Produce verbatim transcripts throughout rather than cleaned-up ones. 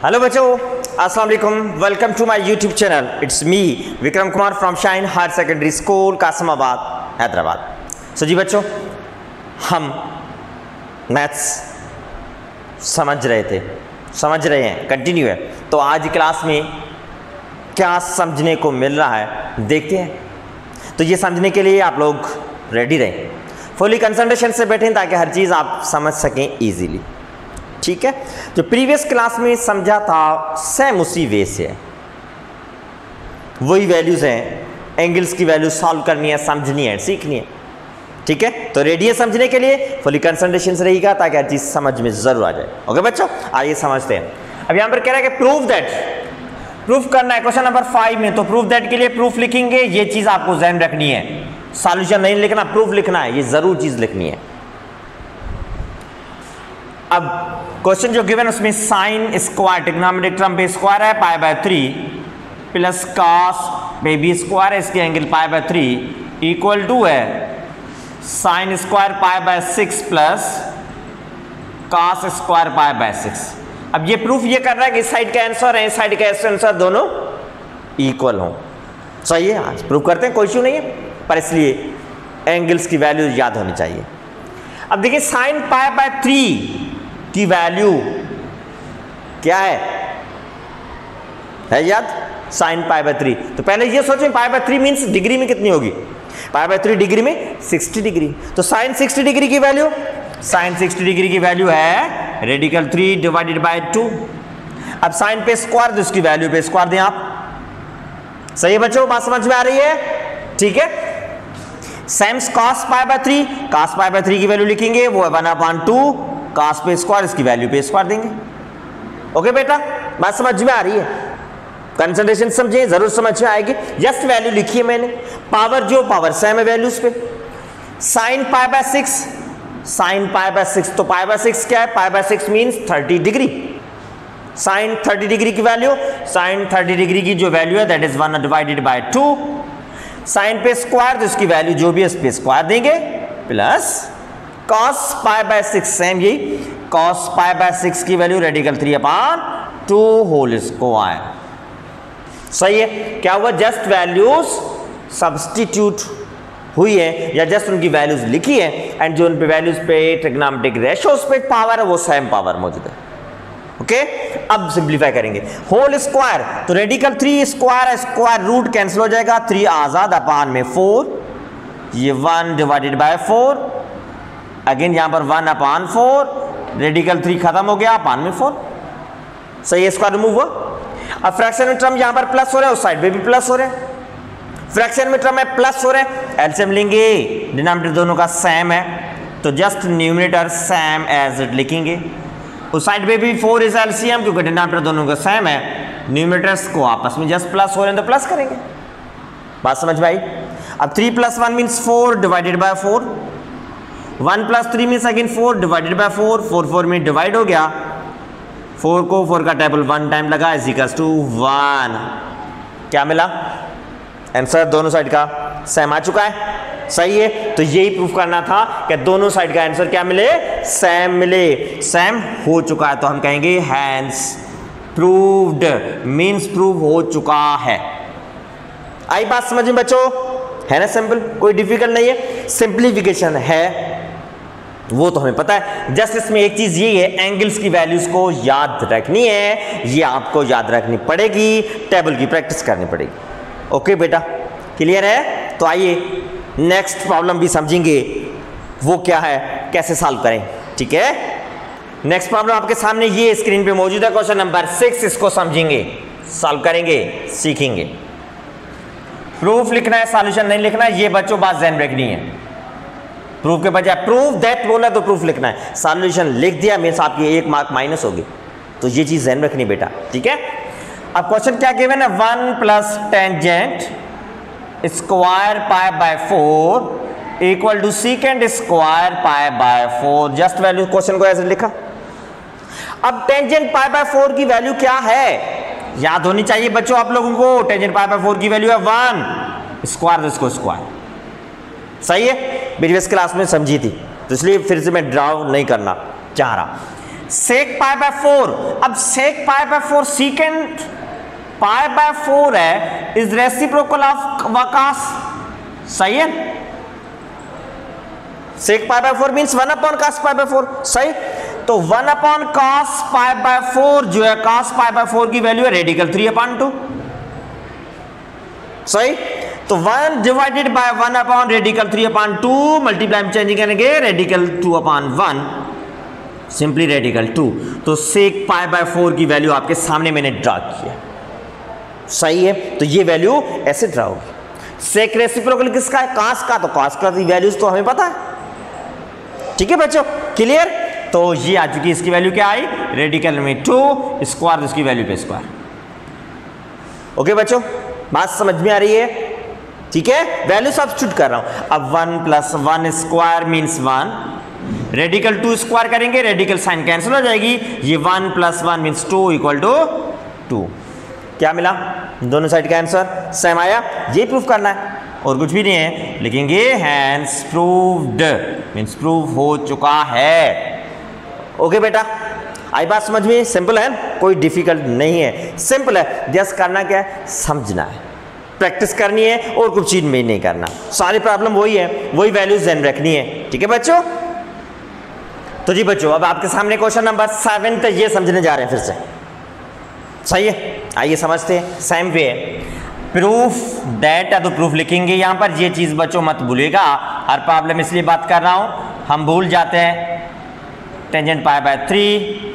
Hello बच्चों, अस्सलाम वालेकुम। Welcome to my YouTube channel. It's me Vikram Kumar from shine higher secondary school Kasimabad Hyderabad. So जी बच्चों, हम मैथ्स समझ रहे थे समझ रहे हैं कंटिन्यू है। तो आज क्लास में क्या समझने को मिल रहा है देखते हैं। तो ये समझने के लिए आप लोग रेडी रहें, फुली कंसंट्रेशन से बैठें ताकि हर चीज़ आप समझ सकें ईजीली। ठीक है, जो प्रीवियस क्लास में समझा था सेम उसी वे से है, वही वैल्यूज़ हैं। एंगल्स की वैल्यू सॉल्व करनी है, समझनी है, सीखनी है। ठीक है, तो रेडी है समझने के लिए, फुली कंसंट्रेशन से रहेगा ताकि हर चीज़ समझ में ज़रूर आ जाए। ओके बच्चों, आइए समझते हैं। अब यहाँ पर कह रहा है कि प्रूफ दैट, प्रूफ करना है क्वेश्चन नंबर फाइव में। तो प्रूफ दैट के लिए प्रूफ लिखेंगे, ये चीज़ आपको ध्यान रखनी है। सॉल्यूशन नहीं लिखना, प्रूफ लिखना है, ये ज़रूर चीज़ लिखनी है। अब क्वेश्चन जो गिवन उसमें साइन स्क्वायर, ट्रिग्नोमेट्रिक टर्म पे स्क्वायर है, pi by three plus cos पे भी स्क्वायर है, इसके angle pi by three equal to है sine square pi by six plus cos square pi by six. अब ये प्रूफ ये कर रहा है कि इस साइड का आंसर है, इस साइड का आंसर दोनों इक्वल हो। सही है, आज प्रूफ करते हैं, कोई इश्यू नहीं है, पर इसलिए एंगल्स की वैल्यू याद होनी चाहिए। अब देखिए साइन पाई बाय थ्री की वैल्यू क्या है, है याद? Sine pi by three. तो पहले ये सोचें pi by three means degree में कितनी होगी? पाई बाय थ्री डिग्री में सिक्सटी डिग्री। तो साइन सिक्सटी डिग्री की वैल्यू, साइन सिक्सटी डिग्री की वैल्यू है radical three divided by two. अब साइन पे स्क्वायर, तो इसकी वैल्यू पे स्क्वायर दें आप। सही है बच्चों, बात समझ में आ रही है? ठीक है, same cos pi by three, cos pi by three की वैल्यू लिखेंगे, वो है वन अपॉन टू कॉस पे स्क्वायर, इसकी वैल्यू पे स्क्वायर देंगे। ओके बेटा, बात समझ में आ रही है? कंसंट्रेशन समझिए, जरूर समझ में आएगी। जस्ट वैल्यू लिखी है मैंने, पावर जो पावर सेम है वैल्यूज पे। Sine pi by six, sine pi by six, तो पाई बाय सिक्स क्या है? Pi by six means thirty degree. Sine thirty degree की वैल्यू, साइन थर्टी डिग्री की जो वैल्यू है that is one divided by two. Sine पे square, तो इसकी वैल्यू जो भी है इस पे स्क्वायर देंगे, plus cos pi by six, same यही कॉस पाई बाय सिक्स की value radical three upon two whole square. सही है, क्या हुआ? जस्ट वैल्यूज सब्स्टिट्यूट हुई है या जस्ट उनकी वैल्यूज लिखी है, एंड जो उन पे वैल्यूज पे ट्रिग्नोमेट्रिक रेशियोज पे पावर है वो सेम पावर मौजूद है। ओके, अब सिंप्लीफाई करेंगे। होल स्क्वायर, तो radical three square, square root cancel हो जाएगा, थ्री आजाद अपॉन में फोर, ये one divided by four, again यहां पर one upon four, radical three खत्म हो गया, अपॉन में फोर। सही है, स्क्वायर रिमूव हुआ। अब फ्रैक्शन में टर्म यहां पर प्लस हो रहे हैं, उस साइड पे भी प्लस हो रहे हैं। फ्रैक्शन में टर्म में प्लस हो रहे हैं, एलसीएम लेंगे, डिनोमिनेटर दोनों का सेम है, तो just numerator same as it लिखेंगे। उस साइड पे भी फोर इज एलसीएम, क्योंकि डिनोमिनेटर दोनों का सेम है, न्यूमरेटर्स को आपस में जस्ट प्लस हो रहे हैं तो प्लस करेंगे। बात समझ में आई? अब three plus one means four divided by four, one plus three means again four divided by four, four four में डिवाइड हो गया, फोर को फोर का टेबल वन टाइम लगा इज इक्वल्स टू वन। क्या मिला? आंसर दोनों साइड का सेम आ चुका है। सही है, तो यही प्रूफ करना था कि दोनों साइड का आंसर क्या मिले? सेम मिले। सेम हो चुका है तो हम कहेंगे हैंस प्रूव्ड, मीन्स प्रूव हो चुका है। आई बात समझ में बच्चों? है ना सिंपल, कोई डिफिकल्ट नहीं है, सिंप्लीफिकेशन है वो तो हमें पता है। जस्ट इसमें एक चीज ये है, एंगल्स की वैल्यूज को याद रखनी है, ये आपको याद रखनी पड़ेगी, टेबल की प्रैक्टिस करनी पड़ेगी। ओके बेटा, क्लियर है? तो आइए नेक्स्ट प्रॉब्लम भी समझेंगे, वो क्या है, कैसे सॉल्व करें। ठीक है, नेक्स्ट प्रॉब्लम आपके सामने ये स्क्रीन पे मौजूद है, क्वेश्चन नंबर सिक्स। इसको समझेंगे, सॉल्व करेंगे, सीखेंगे। प्रूफ लिखना है, सॉल्यूशन नहीं लिखना है, ये बच्चों बात ध्यान रखनी है। प्रूफ के बजाय प्रूफ दैट बोला तो प्रूफ लिखना है, सॉल्यूशन लिख दिया मीन्स आपकी एक मार्क माइनस होगी, तो ये चीज ध्यान रखनी बेटा। ठीक है, अब क्वेश्चन क्या गिवन है? One plus tangent square pi by four equal to secant square pi by four. Just value question को ऐसे लिखा। अब टेंजेंट पाई बाय फोर की वैल्यू क्या है याद होनी चाहिए बच्चों आप लोगों को। टेंजेंट पाई बाय फोर की वैल्यू है वन, स्क्वायर इसको स्क्वायर। सही है, प्रीवियस क्लास में समझी थी, तो इसलिए फिर से मैं ड्राउ नहीं करना चाह रहा। सेक पाई बाय फोर, अब sec pi by four secant pi by four है, इज रेसिप्रोकल ऑफ वकास, सही है। Sec pi by four means one upon cos pi by four, सही। तो one upon cos pi by four जो है, cos pi by four की value है रेडिकल थ्री अपॉन टू, सही। तो one divided by one upon radical three upon two, multiply में change करेंगे radical two upon one, simply radical two. तो sec pi by four की value आपके सामने मैंने ड्रा की है, सही है। तो ये वैल्यू ऐसे ड्रा होगी। सेक रेसिप्रोकल किसका है? कास का। तो कास का वैल्यूज तो हमें पता है, ठीक है बच्चों, क्लियर। तो ये आ चुकी, इसकी वैल्यू क्या आई? रेडिकल में टू स्क्वायर, इसकी वैल्यू पे स्क्वायर। ओके बच्चों, बात समझ में आ रही है? ठीक है, वैल्यू सब्स्टिट्यूट कर रहा हूं। अब one plus one square means one, radical two square करेंगे, रेडिकल साइन कैंसिल हो जाएगी, ये one plus one means two equal to two. क्या मिला? दोनों साइड का आंसर सेम आया। ये प्रूफ करना है और कुछ भी नहीं है, लिखेंगे हैंस प्रूव्ड मीन्स प्रूव हो चुका है। ओके बेटा, आई बात समझ में? सिंपल है, कोई डिफिकल्ट नहीं है, सिंपल है। जस्ट करना क्या है? समझना है, प्रैक्टिस करनी है और कुछ चीज में नहीं करना। सारी प्रॉब्लम वही है, वही वैल्यूज ध्यान रखनी है, ठीक है बच्चों। तो जी बच्चों, अब आपके सामने क्वेश्चन नंबर सेवन तक ये समझने जा रहे हैं फिर से, सही है। आइए समझते हैं। सेम वे प्रूफ दैट, तो प्रूफ लिखेंगे यहां पर। ये चीज बच्चों मत भूलिएगा, हर प्रॉब्लम इसलिए बात कर रहा हूं, हम भूल जाते हैं। टेंजेंट पाई बाय थ्री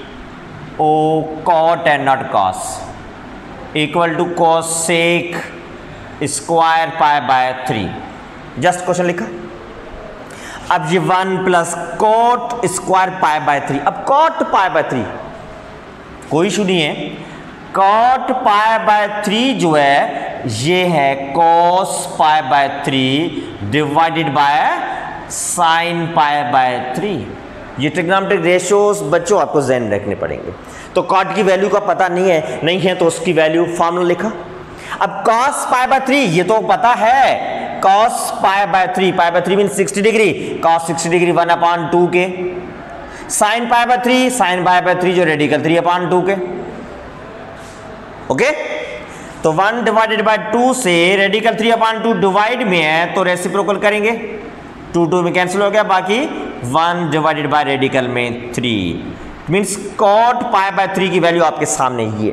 ओ cot and not cos equal to cosec square pi by three, just question लिखा। अब ये one plus cot square pi by three, अब कॉट पाई बाय थ्री कोई इशू नहीं है। कॉट पाई बाय थ्री जो है ये है cos pi by three divided by sine pi by three. ये ट्रिग्नोमेट्रिक रेशियोज बच्चों आपको ध्यान रखने पड़ेंगे। तो कॉट की वैल्यू का पता नहीं है, नहीं है तो उसकी वैल्यू फॉर्मूला लिखा। अब cos पाई बाय थ्री ये तो पता है, cos pi by three, pi by three mean sixty degree, cos sixty degree one upon two के, sine pi by three, sine pi by three जो रेडिकल थ्री अपॉन टू के। Okay, तो one divided by two से radical three upon two divide में है तो reciprocal करेंगे, to to में कैंसिल हो गया, बाकी वन डिवाइडेड बाय रेडिकल में three means cot pi by three की वैल्यू आपके सामने ही है।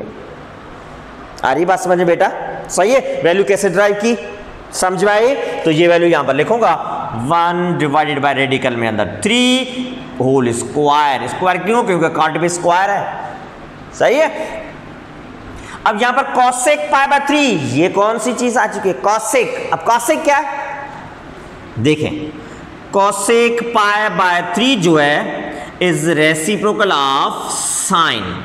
आ रही बात समझ में बेटा? सही है। वैल्यू कैसे ड्राइव की समझ में आई? तो ये वैल्यू यहां पर लिखूंगा, वन डिवाइडेड बाय रेडिकल में अंदर थ्री होल स्क्वायर। स्क्वायर क्यों? क्योंकि कॉट पे स्क्वायर है, सही है। अब यहां पर कॉसेक पाई बाय थ्री, ये कौन सी चीज आ चुकी है? कॉसेक। अब कॉसेक क्या है देखें, कॉसेक पाई बाय थ्री जो है इज रेसिप्रोकल ऑफ साइन।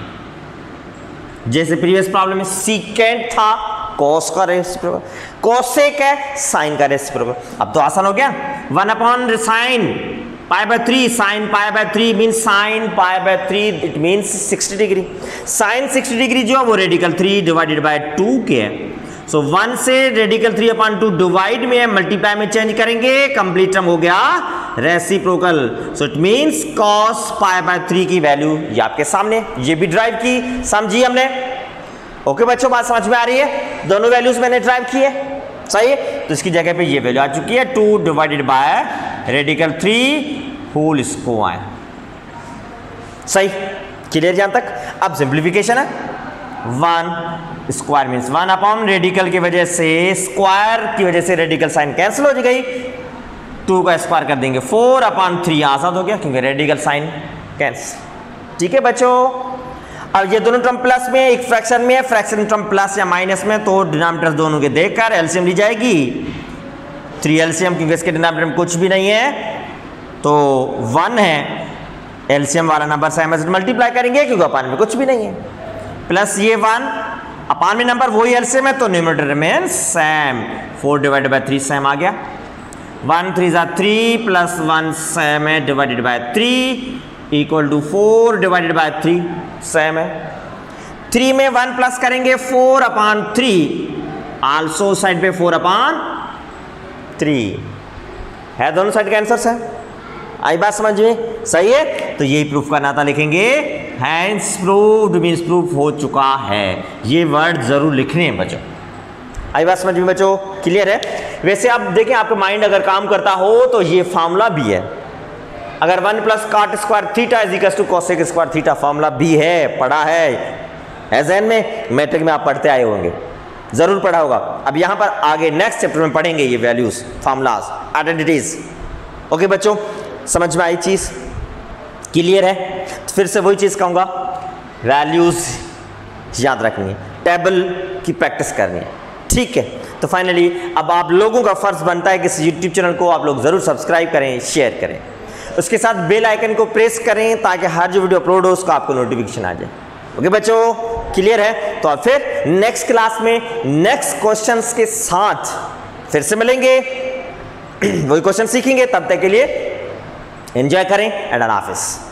जैसे प्रीवियस प्रॉब्लम में सीकेंट था, कॉस का रेसिप्रोकल, कॉसेक है साइन का रेसिप्रोकल। अब तो आसान हो गया, one upon sine pi by three, sine pi by three mean sine pi by three, it means sixty degree. Sine sixty degree जो है वो radical three divided by two के है। सो वन से radical three upon two divide में है, multiply में change करेंगे, कंप्लीट टर्म हो गया reciprocal. So it means cos pi by three की वैल्यू ये आपके सामने, ये भी ड्राइव की, समझी हमने। ओके बच्चों, बात समझ में आ रही है? दोनों वैल्यूज मैंने ड्राइव की है, सही है। तो इसकी जगह पे ये वैल्यू आ चुकी है, two divided by radical three whole square, सही, क्लियर यहां तक। अब सिंप्लीफिकेशन है, one square means one upon radical की वजह से स्क्वायर की वजह से रेडिकल साइन कैंसिल हो गई, टू का स्क्वायर कर देंगे, फोर अपॉन थ्री आजाद हो गया क्योंकि रेडिकल साइन कैंसिल। ठीक है बच्चों, अब ये दोनों टर्म प्लस में, एक फ्रैक्शन में है, फ्रैक्शन टर्म प्लस या माइनस में, तो डिनोमिनेटर दोनों के देखकर एलसीएम ली जाएगी, थ्री एलसीएम, क्योंकि इसके डिनोमिनेटर में कुछ भी नहीं है तो वन है, एलसीएम वाला नंबर सेम से मल्टीप्लाई करेंगे क्योंकि अपान में कुछ भी नहीं है, प्लस ये वन, अपान में नंबर वही एलसीएम है तो numerator remain same, four divided by three same आ गया, वन थ्री जा थ्री प्लस वन सेम है divided by three equal to four divided by three same है, थ्री में वन प्लस करेंगे four upon three, also side पे four upon three है, दोनों साइड के आंसर है। आई बात समझ में? सही है, तो यही प्रूफ करना था, लिखेंगे हैंस प्रूव्ड मीन्स प्रूफ हो चुका है। ये वर्ड जरूर लिखने हैं बच्चों। आई बात समझ में बच्चों? क्लियर है? वैसे आप देखें, आपका माइंड अगर काम करता हो तो ये फॉर्मूला भी है। अगर one plus cot square theta is equal to cosec square theta, formula भी है, पढ़ा है एजन में, मैट्रिक में आप पढ़ते आए होंगे, जरूर पढ़ा होगा। अब यहां पर आगे नेक्स्ट चैप्टर में पढ़ेंगे ये वैल्यूज, फॉर्मूलाज, आइडेंटिटीज। ओके बच्चों, समझ में आई चीज? क्लियर है? तो फिर से वही चीज कहूंगा, वैल्यूज याद रखनी है, टेबल की प्रैक्टिस करनी है, ठीक है? तो फाइनली अब आप लोगों का फर्ज बनता है कि इस यूट्यूब चैनल को आप लोग जरूर सब्सक्राइब करें, शेयर करें, उसके साथ बेल आइकन को प्रेस करें ताकि हर जो वीडियो अपलोड हो उसका आपको नोटिफिकेशन आ जाए। ओके बच्चों, क्लियर है? तो फिर नेक्स्ट क्लास में नेक्स्ट क्वेश्चंस के साथ फिर से मिलेंगे, वही क्वेश्चन सीखेंगे। तब तक के लिए एंजॉय करें एंड अल्लाह हाफिज़।